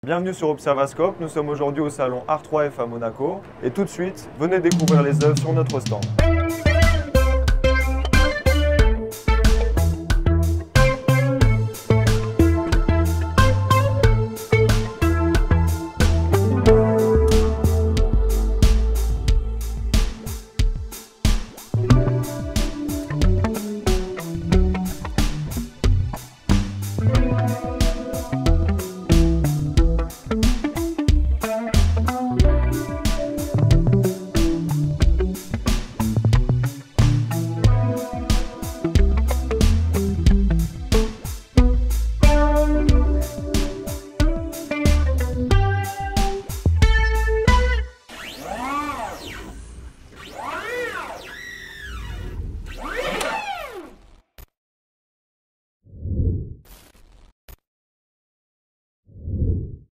Bienvenue sur Observascope, nous sommes aujourd'hui au salon Art 3F à Monaco et tout de suite, venez découvrir les œuvres sur notre stand.